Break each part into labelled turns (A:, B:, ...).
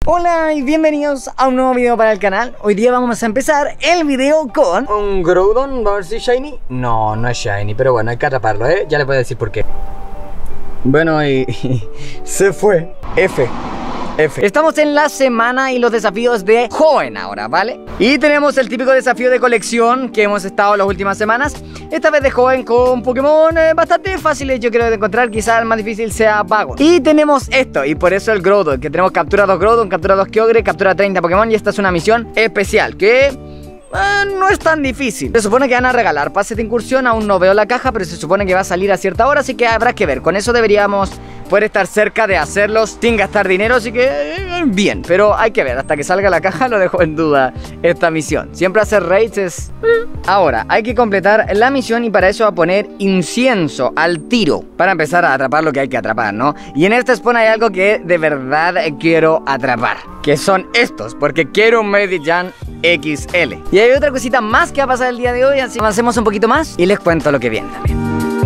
A: Hola y bienvenidos a un nuevo video para el canal. Hoy día vamos a empezar el video con un Groudon, a ver si shiny. No, no es shiny, pero bueno, hay que atraparlo, ya les voy a decir por qué. Bueno, y se fue. F. Estamos en la semana y los desafíos de Hoenn ahora, ¿vale? Y tenemos el típico desafío de colección que hemos estado las últimas semanas. Esta vez de Hoenn con Pokémon bastante fáciles, yo creo, de encontrar. Quizá el más difícil sea Bagon. Y tenemos esto, y por eso el Groudon, que tenemos captura 2 Groudon, captura 2 Kyogre, captura 30 Pokémon. Y esta es una misión especial que no es tan difícil. Se supone que van a regalar pases de incursión. Aún no veo la caja, pero se supone que va a salir a cierta hora, así que habrá que ver. Con eso deberíamos poder estar cerca de hacerlos sin gastar dinero, así que bien, pero hay que ver, hasta que salga la caja lo dejo en duda esta misión. Siempre hacer raids es... Ahora, hay que completar la misión y para eso va a poner incienso al tiro para empezar a atrapar lo que hay que atrapar, ¿no? Y en este spawn hay algo que de verdad quiero atrapar, que son estos, porque quiero un Medicham XL. Y hay otra cosita más que va a pasar el día de hoy, así avancemos un poquito más y les cuento lo que viene también.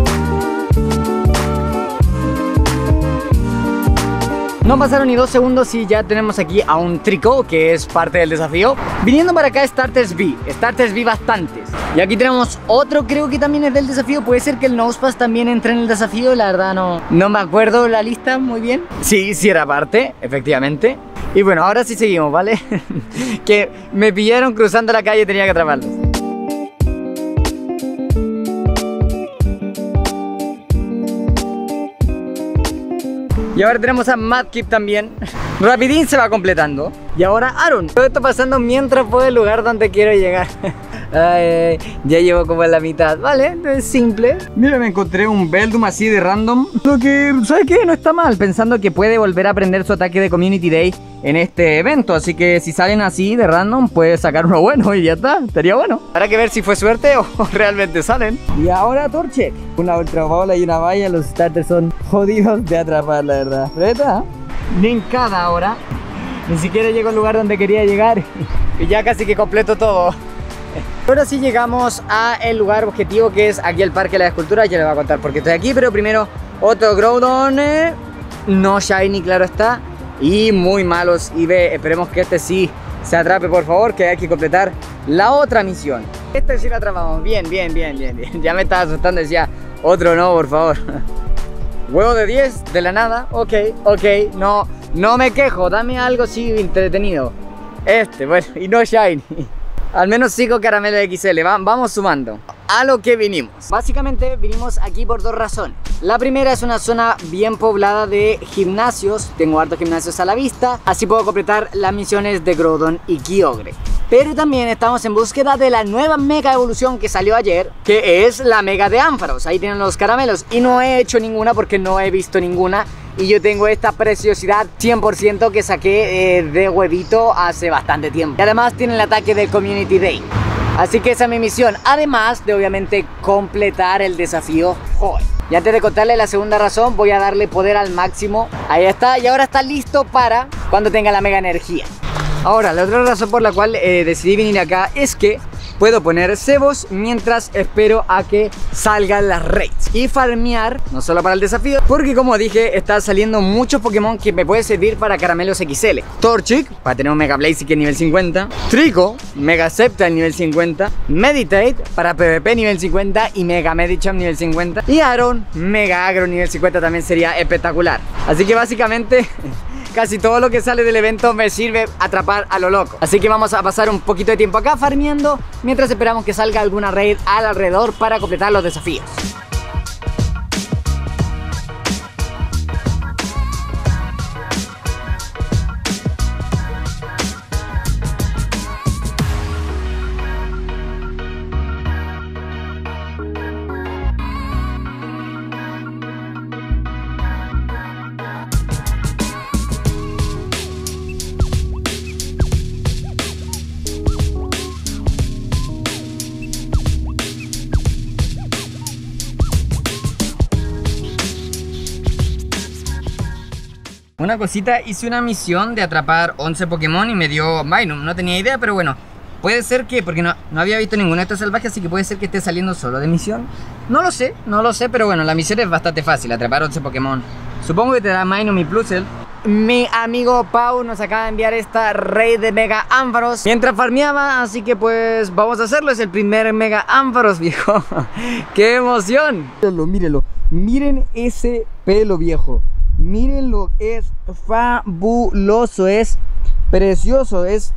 A: No pasaron ni 2 segundos y ya tenemos aquí a un Trico, que es parte del desafío. Viniendo para acá Starters V bastantes. Y aquí tenemos otro, creo que también es del desafío. Puede ser que el Nosepass también entre en el desafío. La verdad no me acuerdo la lista muy bien. Sí era parte, efectivamente. Y bueno, ahora sí seguimos, ¿vale? Que me pillaron cruzando la calle y tenía que atraparlos. Y ahora tenemos a Mudkip también. Rapidín se va completando. Y ahora Aron. Todo esto pasando mientras voy al lugar donde quiero llegar. Ay, ya llevo como a la mitad, ¿vale? Es simple. Mira, me encontré un Beldum así de random. Lo que, ¿sabes qué? No está mal, pensando que puede volver a aprender su ataque de Community Day en este evento. Así que si salen así de random, puede sacar uno bueno y ya está. Estaría bueno. Habrá que ver si fue suerte o realmente salen. Y ahora Torchic. Una ultra bola y una valla. Los starters son jodidos de atrapar, la verdad. Pero está linkada ahora. Ni siquiera llego al lugar donde quería llegar. Y ya casi que completo todo. Ahora sí llegamos a el lugar objetivo, que es aquí el Parque de la Escultura. Ya les voy a contar por qué estoy aquí, pero primero otro Groudon, no shiny, claro está, y muy malos IV. Esperemos que este sí se atrape, por favor, que hay que completar la otra misión. Este sí lo atrapamos, bien. Ya me estaba asustando, decía, otro no, por favor. Huevo de 10, de la nada, ok, no me quejo, dame algo así entretenido. Bueno, y no shiny. Al menos 5 caramelos XL, vamos sumando. A lo que vinimos. Básicamente vinimos aquí por 2 razones. La primera es una zona bien poblada de gimnasios. Tengo hartos gimnasios a la vista. Así puedo completar las misiones de Groudon y Kyogre. Pero también estamos en búsqueda de la nueva mega evolución que salió ayer, que es la mega de Ampharos. Ahí tienen los caramelos. Y no he hecho ninguna porque no he visto ninguna. Y yo tengo esta preciosidad 100% que saqué de huevito hace bastante tiempo. Y además tiene el ataque del Community Day. Así que esa es mi misión. Además de obviamente completar el desafío Hoenn. Y antes de contarles la segunda razón, voy a darle poder al máximo. Ahí está. Y ahora está listo para cuando tenga la mega energía. Ahora, la otra razón por la cual decidí venir acá es que puedo poner cebos mientras espero a que salgan las raids y farmear, no solo para el desafío, porque como dije, están saliendo muchos Pokémon que me pueden servir para caramelos XL. Torchic, para tener un Mega Blaziken nivel 50. Trico, Mega Sceptile nivel 50. Meditate, para PvP nivel 50 y Mega Medicham nivel 50. Y Aron, Mega Agro nivel 50 también sería espectacular. Así que básicamente... casi todo lo que sale del evento me sirve atrapar a lo loco. Así que vamos a pasar un poquito de tiempo acá farmeando mientras esperamos que salga alguna raid al alrededor para completar los desafíos. Una cosita, hice una misión de atrapar 11 Pokémon y me dio Minun. No tenía idea, pero bueno, puede ser que, porque no había visto ninguno de estos salvajes, así que puede ser que esté saliendo solo de misión. No lo sé, pero bueno, la misión es bastante fácil, atrapar 11 Pokémon. Supongo que te da Minun y Plusle. mi amigo Pau nos acaba de enviar esta raid de Mega Ampharos mientras farmeaba, así que pues vamos a hacerlo. Es el primer Mega Ampharos, viejo. ¡Qué emoción! Mírenlo, mírenlo. Miren ese pelo, viejo. Mírenlo, es fabuloso, es precioso, es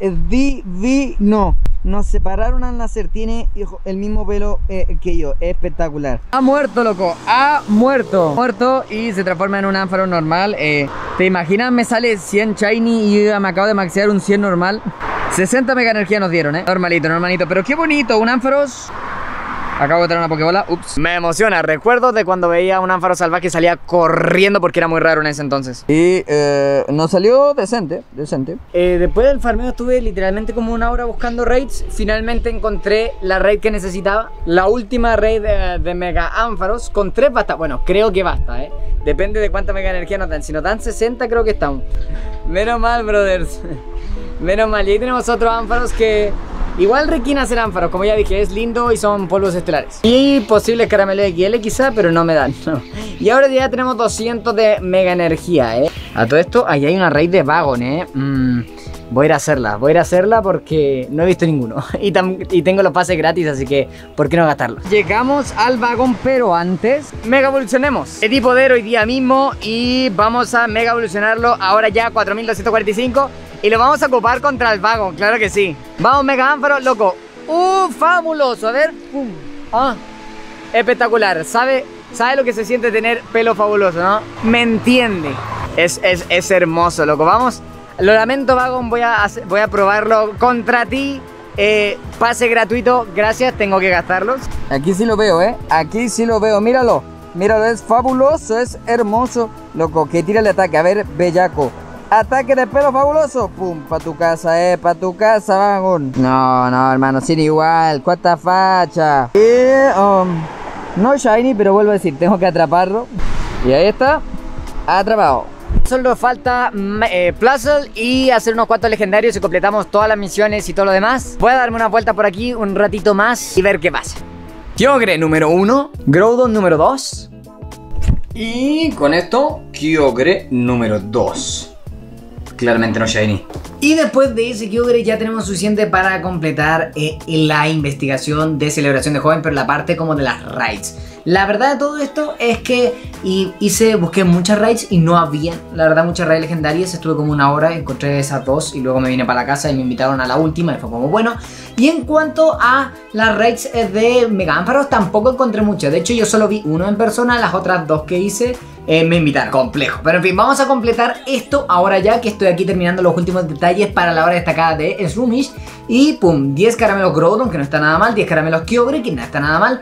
A: divino. Nos separaron al nacer, tiene el mismo pelo que yo, espectacular. Ha muerto, loco, ha muerto. Muerto y se transforma en un ánfaro normal. ¿Te imaginas? Me sale 100 shiny y me acabo de maxear un 100 normal. 60 mega energía nos dieron, Normalito, normalito, pero qué bonito, un ánfaros. Acabo de traer una pokebola, ups. Me emociona, recuerdo de cuando veía un ánfaro salvaje y salía corriendo porque era muy raro en ese entonces. Y nos salió decente, decente. Después del farmeo estuve literalmente como una hora buscando raids. Finalmente encontré la raid que necesitaba. La última raid de Mega Ampharos. Con 3 basta, bueno, creo que basta, Depende de cuánta mega energía nos dan. Si nos dan 60 creo que estamos. Menos mal, brothers. Menos mal, y ahí tenemos otros ánfaros que igual requieren hacer ánfaros, como ya dije, es lindo y son polvos estelares. Y posibles caramelos XL quizá, pero no me dan, no. Y ahora ya tenemos 200 de mega energía, A todo esto, ahí hay una raid de Vagon, Voy a ir a hacerla porque no he visto ninguno. Y tengo los pases gratis, así que ¿por qué no gastarlos? Llegamos al vagón, pero antes mega evolucionemos. Edí poder hoy día mismo y vamos a mega evolucionarlo ahora ya 4245. Y lo vamos a ocupar contra el vagón, claro que sí. Vamos, Mega Ampharos, loco. Fabuloso, a ver. Pum. Espectacular. ¿Sabe lo que se siente tener pelo fabuloso, no? Me entiende. Es hermoso, loco. Vamos. Lo lamento, vagón. Voy a probarlo contra ti. Pase gratuito. Gracias, tengo que gastarlos. Aquí sí lo veo, Aquí sí lo veo. Míralo. Míralo, es fabuloso, es hermoso. Loco, que tira el ataque. A ver, bellaco. Ataque de pelo fabuloso. Pum, pa' tu casa, pa' tu casa, vagón. No, hermano, sin igual. Cuánta facha. No shiny, pero vuelvo a decir, tengo que atraparlo. Y ahí está, atrapado. Solo falta Puzzle y hacer unos cuantos legendarios y completamos todas las misiones y todo lo demás. Voy a darme una vuelta por aquí un ratito más y ver qué pasa. Kyogre número 1, Groudon número 2. Y con esto, Kyogre número 2. Claramente no shiny. Y después de ese Kyogre ya tenemos suficiente para completar la investigación de celebración de joven, pero la parte como de las raids. La verdad de todo esto es que busqué muchas raids y no había, la verdad, muchas raids legendarias. Estuve como una hora, encontré esas dos y luego me vine para la casa y me invitaron a la última y fue como bueno. Y en cuanto a las raids de Mega Ampharos, tampoco encontré muchas. De hecho, yo solo vi uno en persona, las otras dos que hice me invitaron. Complejo. Pero en fin, vamos a completar esto ahora ya que estoy aquí terminando los últimos detalles para la hora destacada de Shroomish. Y pum, 10 caramelos Groudon, que no está nada mal, 10 caramelos Kyogre, que no está nada mal,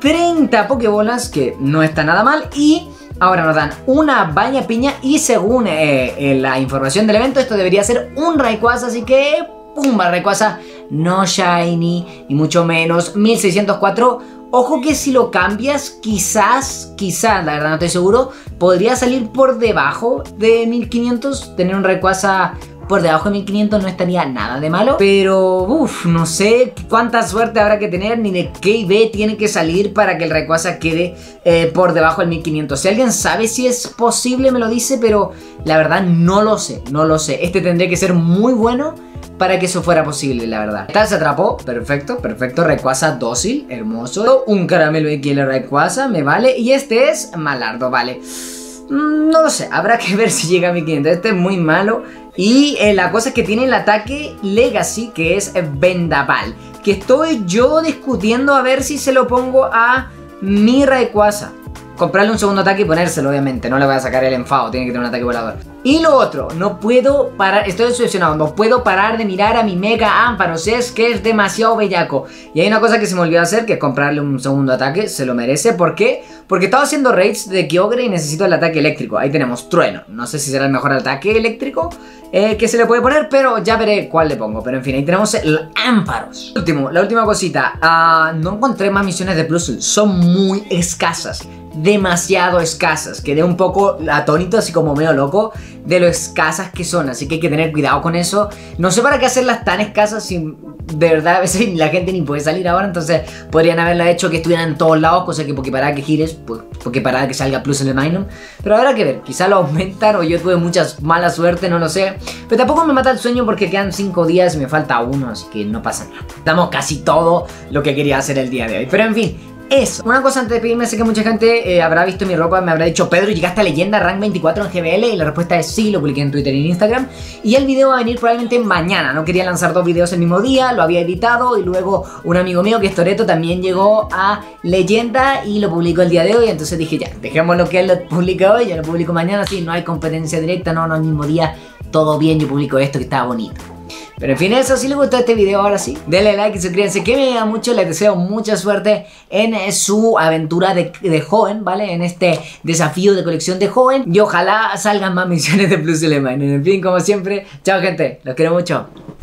A: 30 Pokébolas, que no está nada mal, y ahora nos dan una baña piña y según la información del evento esto debería ser un Rayquaza, así que pumba, Rayquaza no shiny y mucho menos 1604. Ojo que si lo cambias quizás, la verdad no estoy seguro, podría salir por debajo de 1500, tener un Rayquaza por debajo de 1500 no estaría nada de malo. Pero, no sé cuánta suerte habrá que tener, ni de qué IV tiene que salir para que el Rayquaza quede por debajo del 1500. Si alguien sabe si es posible me lo dice, pero la verdad no lo sé, Este tendría que ser muy bueno para que eso fuera posible, la verdad. Esta se atrapó, perfecto, Rayquaza dócil, hermoso. Un caramelo XL Rayquaza, me vale. Y este es Malardo, vale. No lo sé, habrá que ver si llega a 1500. Este es muy malo. Y la cosa es que tiene el ataque Legacy, que es Vendaval, que estoy yo discutiendo a ver si se lo pongo a mi Rayquaza. Comprarle un segundo ataque y ponérselo, obviamente. No le voy a sacar el enfado, tiene que tener un ataque volador. Y lo otro, no puedo parar, estoy obsesionado, no puedo parar de mirar a mi Mega Ampharos. Es que es demasiado bellaco. Y hay una cosa que se me olvidó hacer, que es comprarle un segundo ataque. Se lo merece, ¿por qué? Porque estaba haciendo raids de Kyogre y necesito el ataque eléctrico. Ahí tenemos Trueno, no sé si será el mejor ataque eléctrico que se le puede poner, pero ya veré cuál le pongo. Pero en fin, ahí tenemos el Ampharos. La última cosita, no encontré más misiones de Puzzle, son muy escasas. Demasiado escasas, quedé un poco atónito, así como medio loco de lo escasas que son, así que hay que tener cuidado con eso. No sé para qué hacerlas tan escasas si
B: de verdad a veces la gente ni puede salir ahora, entonces podrían haberla hecho que estuvieran en todos lados, cosa que Poképarada que gires, pues, Poképarada que salga plus en el Magnum. Pero habrá que ver, quizá lo aumentan o yo tuve mucha mala suerte, no lo sé. Pero tampoco me mata el sueño porque quedan 5 días y me falta uno, así que no pasa nada. Damos casi todo lo que quería hacer el día de hoy, pero en fin. Eso. Una cosa antes de despedirme, sé que mucha gente habrá visto mi ropa, me habrá dicho: Pedro, ¿llegaste a leyenda rank 24 en GBL? Y la respuesta es sí, lo publiqué en Twitter y en Instagram. Y el video va a venir probablemente mañana. No quería lanzar 2 videos el mismo día, lo había editado y luego un amigo mío que es Toreto también llegó a leyenda y lo publicó el día de hoy. Entonces dije, ya, dejemos lo que él lo publica hoy, ya lo publico mañana. Sí, no hay competencia directa, no el mismo día, todo bien, yo publico esto que estaba bonito. Pero en fin, eso, si les gustó este video, ahora sí, denle like y suscríbanse, que me ayuda mucho. Les deseo mucha suerte en su aventura de joven, ¿vale? En este desafío de colección de joven. Y ojalá salgan más misiones de Plus Element. En fin, como siempre, chao gente, los quiero mucho.